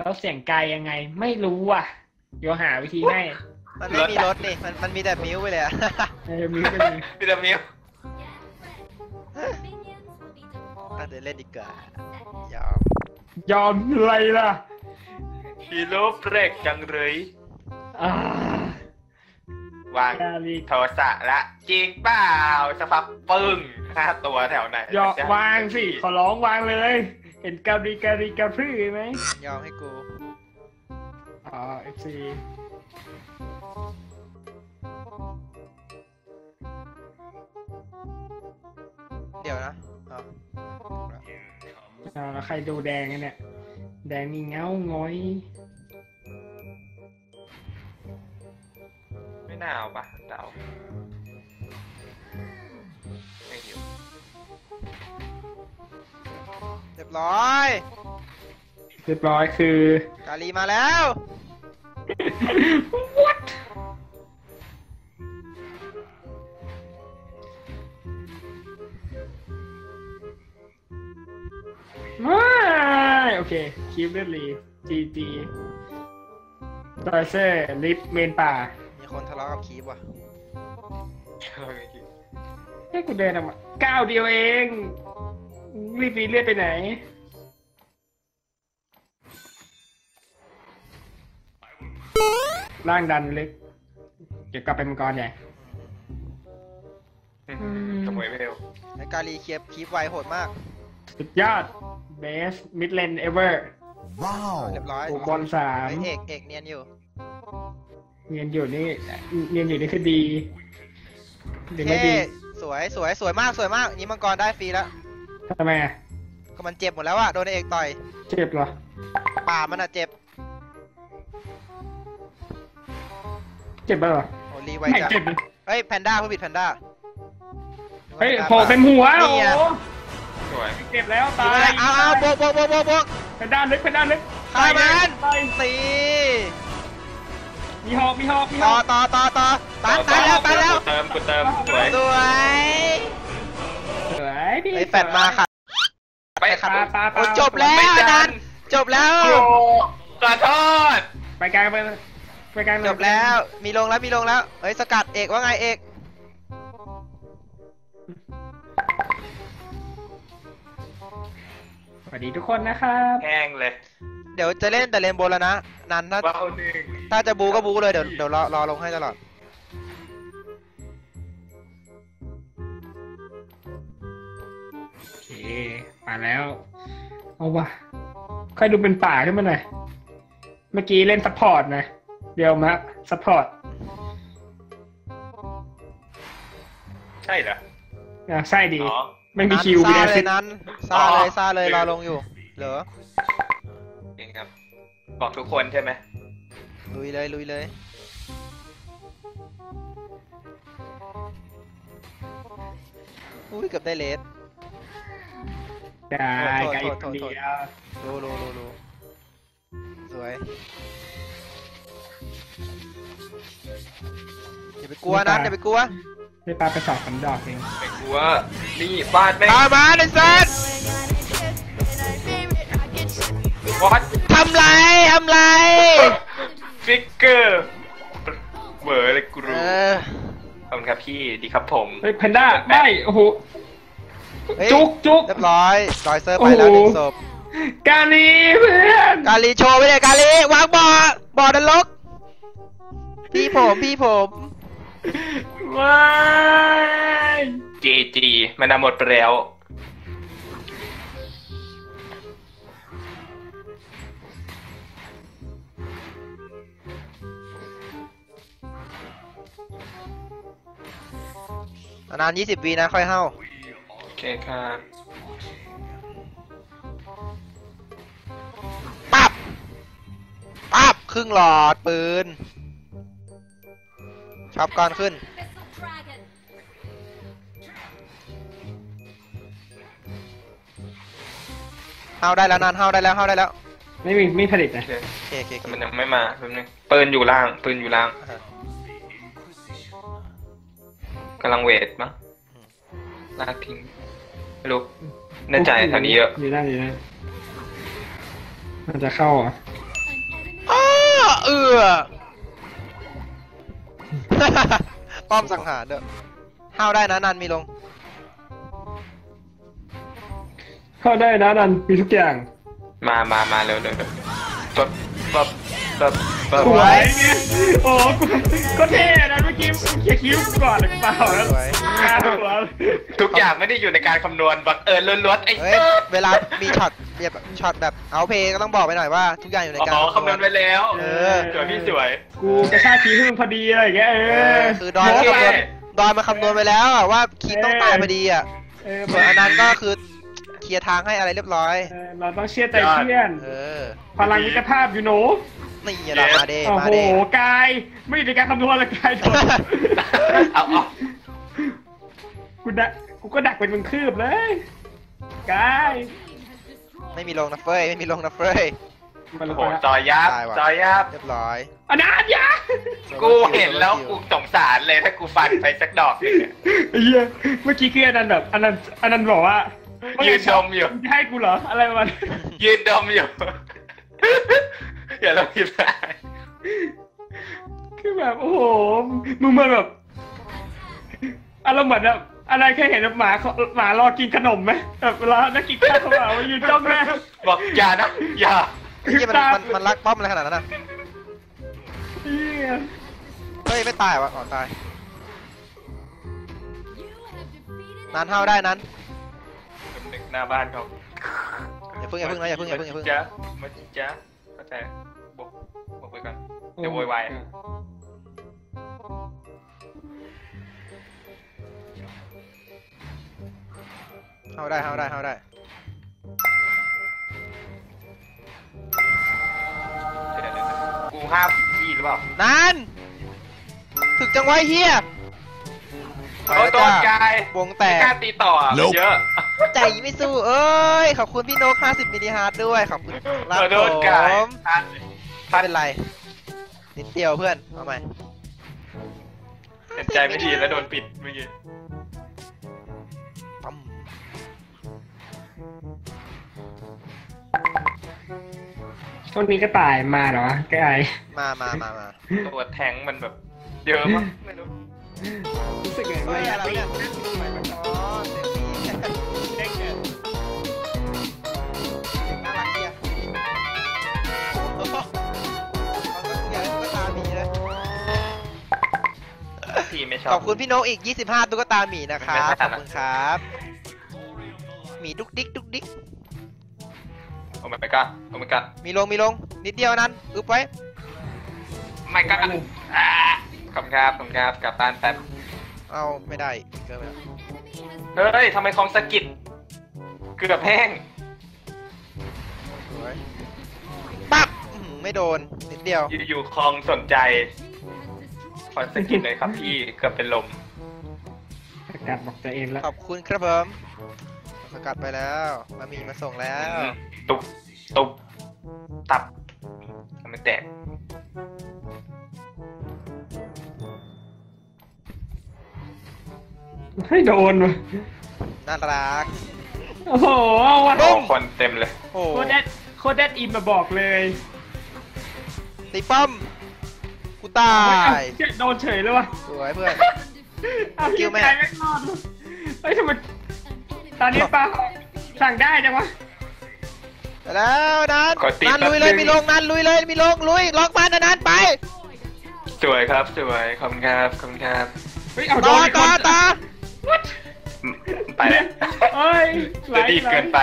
แล้วเสียงไกลยังไงไม่รู้อ่ะเดี๋ยวหาวิธีให้มันไม่มีรถนี่มันมีแต่มิวไปเลยอะมิวไปเลยพีระมิวเดี๋ยวเล่นดีกว่ายอมอะไรล่ะฮีโร่เบรกจังเลยวางโทรศัพท์ละจริงเปล่าสักพักปึ้ง5 ตัวแถวไหนวางสิขอร้องวางเลยเห็นกาพรื้ไหมยอมให้กู FC เดี๋ยวนะแล้วใครดูแดงเนี่ยแดงนี่เงาง้อยไม่หนาวปะเดาไม่หิวเรียบร้อยคือกาลีมาแล้ว What ไม่โอเคคีฟเลือดลีGG ตอยเซอร์ลิฟเมนป่ามีคนทะเลาะกับคีฟว่ะให้กูเดินออกมาก้าวเดียวเองรีบเลือดไปไหนร่างดันลึกเดี๋ยวกลับไปมังกรใหญ่ขโมยไม่เร็วในกาลีเคลียร์คีฟไวโหดมากสุดยอดเบสมิดเลนเอเวอร์ว้าวเรียบร้อยบอล3 เอกเนียนอยู่นี่คือดีหรือไม่ดีสวยมากนี้มังกรได้ฟรีแล้วทำไมอ่ะก็มันเจ็บหมดแล้วอะโดนเอกต่อยเจ็บเหรอป่ามันอะเจ็บป่ะเหรอโอ้รีไวจัดเฮ้ยแพนด้าผู้ผิดแพนด้าเฮ้ยโผล่เต็มหัวโอ้สวยเจ็บแล้วตายเอาบวกเป็นด้านลึกตายมันตีมีหอกต่อตายแล้วเติมสวยพี่แฟดมาค่ะไปครับโอ้จบแล้วนันจบแล้วขอโทษไปกลางจบแล้วมีลงแล้วเฮ้ยสกัดเอกว่าไงเอกสวัสดีทุกคนนะครับแห้งเลยเดี๋ยวจะเล่นแต่เลนโบแล้วนะนันถ้าจะบูก็บูเลยเดี๋ยวรอลงให้ตลอดโอเคมาแล้วเอาวะใครดูเป็นป่าขึ้นมาหน่อยเมื่อกี้เล่นซัพพอร์ตนะเดี๋ยวมาซัพพอร์ตใช่เหรอใช่ดีไม่มีคิวซ่าเลยนั้นซ่าเลยรอลงอยู่เหรอจริงครับบอกทุกคนใช่ไหมลุยเลยอุ้ยเกือบได้เลสได้ไกลคนเดียวรูสวยอย่าไปกลัวนะอย่าไปกลัวได้ปลาไป2 ดอกเองไม่กลัวนี่ฟาดแม่งมาไอ้สัสทำไรฟิกเกอร์เบอร์เลยกูรู้ขอบคุณครับพี่ดีครับผมเฮ้ยแพนด้าได้โอ้โหจุกเรียบร้อยดอยเซอร์ไปแล้ว1 ศพกาลีเพื่อนกาลีโชว์ไปเลยกาลีวางบ่อนรกพี่ผมว้ายจีมันหมดไปแล้วนาน20 วินะค่อยเฮ้าโอเคครับปั๊บครึ่งหลอดปืนช็อปก่อนขึ้นเฮ้าได้แล้วนานเฮ้าได้แล้วไม่ผลิตนะโอเคมันยังไม่มาแป๊บนึงปืนอยู่ล่างกำลังเวทมั้งลากทิ้งไม่รู้แน่ใจแถวนี้เยอะอยู่ได้มันจะเข้าอ่ะป้อมสังหารเด้อห้าวได้นะนันมีลงเข้าได้นะนันมีทุกอย่างมาเร็วปั๊บปั๊บปั๊บสวยโอ้ก็เท่นะเมื่อกี้เคลียร์คิ้วก่อนหรือเปล่าแล้วสวยงานหัวทุกอย่างไม่ได้อยู่ในการคำนวณบังเอิญล้วนๆไอ้เฮ้ยเวลามีช็อตแบบเอาเพย์ก็ต้องบอกไปหน่อยว่าทุกอย่างอยู่ในการคำนวณไปแล้วเออสวยพี่สวยกูจะฆ่าคีย์พึ่งพอดีอะไรอย่างเงี้ยคือดอยมาคำนวณไปแล้วอะว่าคีต้องตายพอดีอ่ะส่วนอันนั้นก็คือเคลียร์ทางให้อะไรเรียบร้อยเราต้องเชื่อใจเพื่อน พลังมิตรภาพอยู่หนูนี่เรามาเด้โอ้มาโหเด้กายไม่ได้การคำนวณเลยกายโดนเอากูก็ดักเป็นมึงคืบเลยกายไม่มีลงนะเฟ้ยไม่มีลงนะเฟ้ยมันลโอ้งโหไปซอยยับเรียบร้อยอันนั้นยากูเห็นแล้วกูสงสารเลยถ้ากูฟันไปสักดอกนึงเนี่ยเฮียเมื่อกี้คืออันนั้นแบบอันนั้นบอกว่ายืนดมอยู่จะให้กูเหรออะไรประมาณยืนดมอยู่ อย่าลองผิดไปคือแบบโอ้โหมึงมาแบบอารมณ์เหมือนแบบอะไรเคยเห็นแบบหมารอกินขนมไหมแบบเวลานักกินข้าวเขาแบบว่ายืนจ้องแม่บอกอย่านะอย่าที่มันรักป้อมอะไรขนาดนั้นนะเฮียเฮ้ยไม่ตายวะอ๋อตายนันเท่าได้นั้นหนึ่งหน้าบ้านเขาอย่าพึ่งนะอย่าพึ่งจ้ามาจ้าเข้าใจบอกไปก่อนเดี๋ยวโวยวายเท่าได้กูห้ามพี่หรือเปล่านันถึกจังไว้เฮียเขาโดนกายวงแตกกล้าตีต่อเยอะใจไม่สู้เอ้ยขอบคุณพี่นก50มิลลิฮาร์ดด้วยขอบคุณครับโดนกายผมไม่เป็นไรนิดเดียวเพื่อนเอาใหม่เห็นใจไม่ดีแล้วโดนปิดเมื่อกี้ปั๊มช่วงนี้ก็ตายมาเหรอไกายมาตัวแทงมันแบบเยอะมากไม่รู้รู้สึกไงเฮ้ยอะไรเนี่ยอ๋อเสียงนี้เด็กเนี่ยน่ารักเดียวโอ้โหเขาก็อยากให้ตุ๊กตาหมีเลยพี่ไม่ชอบขอบคุณพี่นกอีก25ตุ๊กตาหมีนะครับขอบคุณครับหมีดุกดิกดุกดิกโอ้ไม่กล้าโอ้ไม่กล้ามีลงนิดเดียวนั้นอึบไว้ไม่กล้าขอบครับกลับบ้านแป๊บเอาไม่ได้เกินไปแล้วเฮ้ยทำไมคอมสกิดเกือบแห้งสวยปั๊บไม่โดนนิดเดียวอยู่คลองสนใจคอนสกิดเลยครับพี่เกือบเป็นลมประกาศบอกตัวเองแล้วขอบคุณครับผมสกัดไปแล้วมามีมาส่งแล้วตุบตับทำไมแตกให้โดนวะน่ารักโอ้โหวันโอ้คนเต็มเลยโอ้โคตรแดดอินมาบอกเลยตีป้อมกูตายโดนเฉยเลยวะสวยเพื่อนเอาคิวแม่ใจไม่รอดเฮ้ยทำไมตอนนี้ปลาสั่งได้จังวะไปแล้วนันขอตีนันแป๊บลุยเลยนึงมีลงนันลุยเลยมีลงลุยล็อกมันนันไปสวยครับสวยขอบคุณครับเฮ้ยเอาโดต่อนอีกคต่อน ต่อไปแล้วเฮ้ยจะรีบเกินไป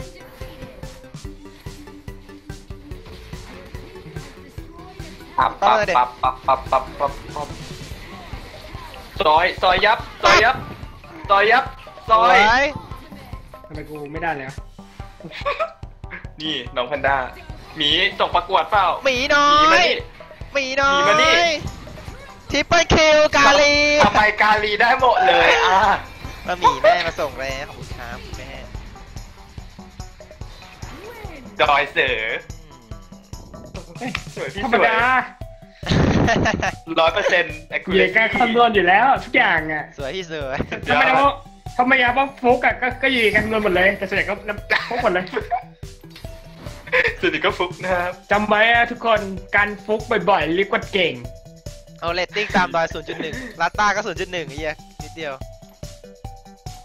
ปับซอยยับซอยสวยทำไมกูไม่ได้เลยนี่น้องแพนด้าหมีส่งประกวดเปล่าหมีน้อหมีมาย นี่หมีน้อหมีมานี่ยทิปเปิลคิวกาลีทำไมกาลีได้หมดเลยอ่ะมาหมีแม่มาส่งแล้วขอบคุณครับแม่ดอยเสือ สวยพี่ธรรสมวยดา 100% เหยียดการคำนวณอยู่แล้วทุกอย่างอ่ะสวยที่สวยทำไมว่าฟุกอ่ะก็อยู่การคำนวณหมดเลยแต่ส่วนใหญ่ก็ฟุกหมดเลยสส่วนอีกก็ฟุกนะครับจำไว้นะทุกคนการฟุกบ่อยๆเรียกว่าเก่งเอาเรตติ้งตามดอย 0.1 ลาต้าก็ 0.1ไอ้เหี้ยนิดเดียว